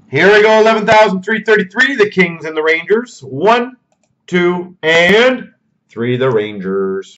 Here we go, 11,333, the Kings and the Rangers. 1, 2, and 3, the Rangers.